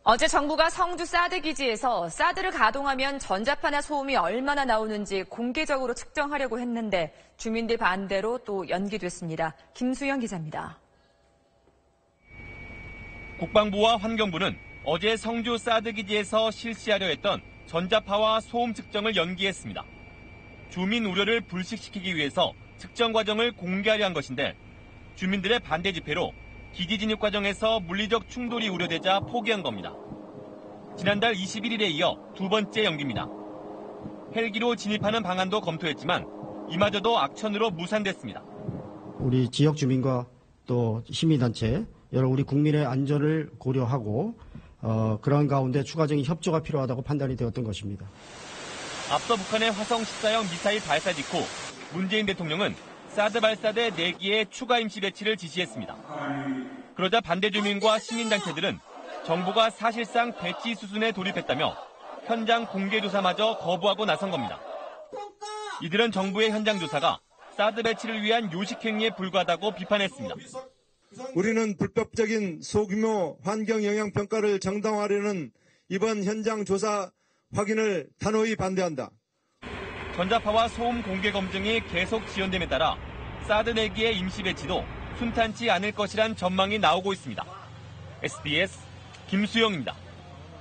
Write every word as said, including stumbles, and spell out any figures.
어제 정부가 성주 사드 기지에서 사드를 가동하면 전자파나 소음이 얼마나 나오는지 공개적으로 측정하려고 했는데 주민들 반대로 또 연기됐습니다. 김수영 기자입니다. 국방부와 환경부는 어제 성주 사드 기지에서 실시하려 했던 전자파와 소음 측정을 연기했습니다. 주민 우려를 불식시키기 위해서 측정 과정을 공개하려 한 것인데 주민들의 반대 집회로 기지 진입 과정에서 물리적 충돌이 우려되자 포기한 겁니다. 지난달 이십일일에 이어 두 번째 연기입니다. 헬기로 진입하는 방안도 검토했지만 이마저도 악천후로 무산됐습니다. 우리 지역 주민과 또 시민단체, 여러 우리 국민의 안전을 고려하고 어, 그러한 가운데 추가적인 협조가 필요하다고 판단이 되었던 것입니다. 앞서 북한의 화성 십사형 미사일 발사 직후 문재인 대통령은 사드 발사대 네 기의 추가 임시 배치를 지시했습니다. 그러자 반대 주민과 시민단체들은 정부가 사실상 배치 수순에 돌입했다며 현장 공개 조사마저 거부하고 나선 겁니다. 이들은 정부의 현장 조사가 사드 배치를 위한 요식행위에 불과하다고 비판했습니다. 우리는 불법적인 소규모 환경 영향 평가를 정당화하려는 이번 현장 조사 확인을 단호히 반대한다. 전자파와 소음 공개 검증이 계속 지연됨에 따라 사드 네 기의 임시 배치도 순탄치 않을 것이란 전망이 나오고 있습니다. 에스비에스 김수영입니다.